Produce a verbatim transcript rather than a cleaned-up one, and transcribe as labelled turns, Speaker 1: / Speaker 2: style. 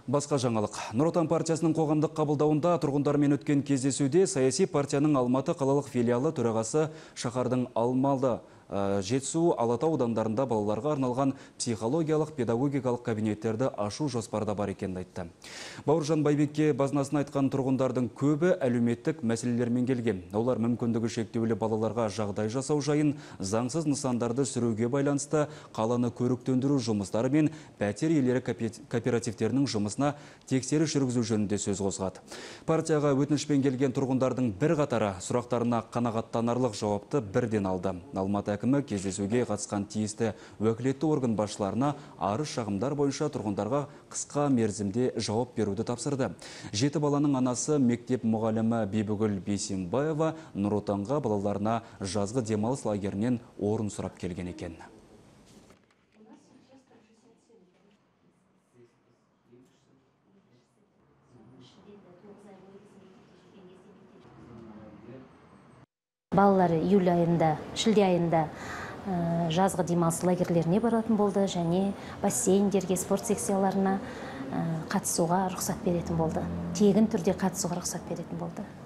Speaker 1: Басқа жаңалық. Нұр Отан партиясының қоғамдық қабылдауында тұрғындармен өткен кездесуде саяси партияның Алматы қалалық филиалы төрағасы шаһардың Алмалы, Жетісу, Алатау аудандарында балаларға арналған психологиялық педагогикалық кабинеттерді ашу жоспарда бар екенін айтты. Бауыржан Байбекке базынасын айтқан тұрғындардың көбі әлеуметтік мәселелермен келген. Олар мүмкіндігі шектеулі балаларға жағдай жасау жайын, заңсыз нысандарды сүруге байланысты қаланы көріктендіру жұмыстары мен пәтер иелері кооперативтерінің жұмысына тексеріс жүргізу жөнінде сөз қозғады. Партияға өтінішпен келген тұрғындардың бір қатары сұрақтарына қанағаттанарлық жауапты бірден алды. Алматы әкімі кездесуге қатысқан тиісті уәкілетті орган басшыларына арыз шағымдар бойынша тұрғындарға қысқа мерзімде жауап беруді тапсырды. Жеті баланың анасы мектеп мұғалімі Бибігүл Бейсенбаева Нұр Отанға балаларына жазғы демалыс лагерінен орын сұрап келген екен.
Speaker 2: Балалары июль айында, шілде айында жазғы демалыс лагерлеріне баратын болды және бассейндерге, спорт секцияларына қатысуға рұқсат беретін болды. Тегін түрде қатысуға рұқсат беретін болды.